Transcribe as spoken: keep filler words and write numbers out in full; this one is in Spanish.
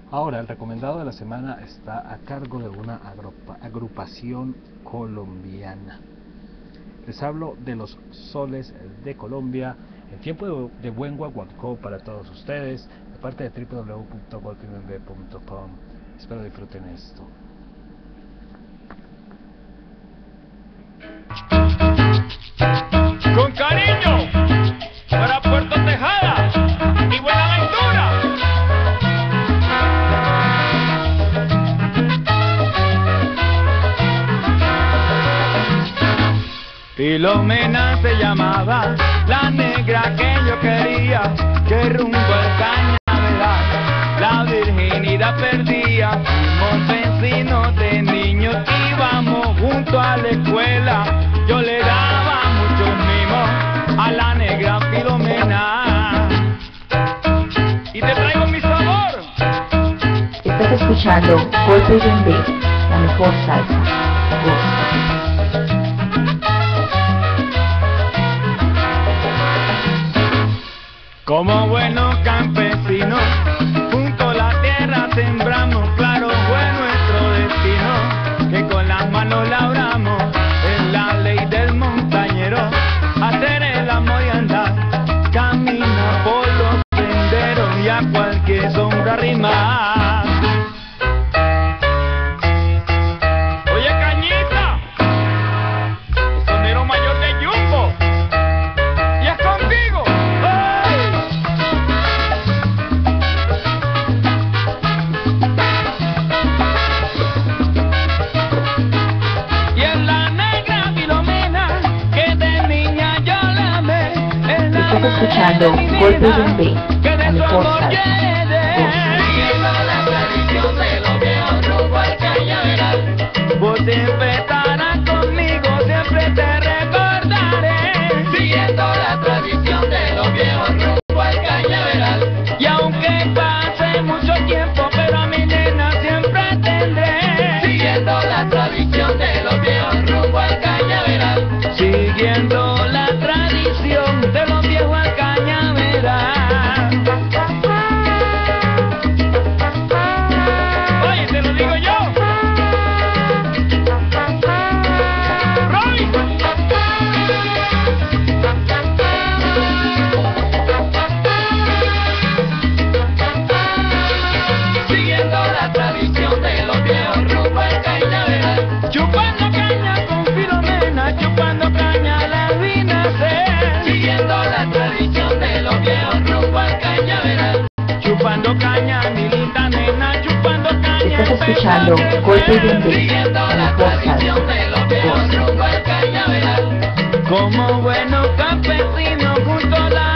Ahora, el recomendado de la semana está a cargo de una agrupa, agrupación colombiana. Les hablo de los Soles de Colombia, en tiempo de, de buen guaguancó para todos ustedes, de parte de w w w punto golfimb punto com. Espero disfruten esto. Con cariño, para Puerto Tejada y Buenaventura. Filomena se llamaba, la negra que yo quería, que rumbo al cañaveral la virginidad perdía. Fuimos vecinos de niños, íbamos junto a la escuela, yo le daba muchos mimos a la negra Filomena. Y te traigo mi sabor. Estás escuchando Golfimb, la mejor salsa. Goza. Como buenos campesinos, junto a la tierra sembramos, claro fue nuestro destino, que con las manos labramos, es la ley del montañero, hacer el amor y andar, camina por los senderos y a cualquier sombra arrimar. Oye Cañita, el sonero mayor de Jumbo, y es contigo. Estás escuchando Golfimb, la mejor salsa. Siguiendo la tradición de los viejos rumbo al cañaveral. Vos siempre estarás conmigo, siempre te recordaré. Siguiendo la tradición de los viejos rumbo al cañaveral. Y aunque pase mucho tiempo, pero a mi nena siempre tendré. Siguiendo la tradición de los viejos rumbo al cañaveral. Siguiendo la tradición de los viejos al cañaveral. Oye, te lo digo yo. Roy. Siguiendo la tradición de los viejos rumbo al cañaveral. Chupando caña con Filomena, chupando caña la vi nacer. Siguiendo la tradición de los viejos rumbo al cañaveral. Chupando caña, mi linda nena, chupando caña. Estás escuchando Golfimb, Siguiendo la la mejor tradición salsa. de los viejos rumbo al cañaveral. Como buenos campesinos junto a la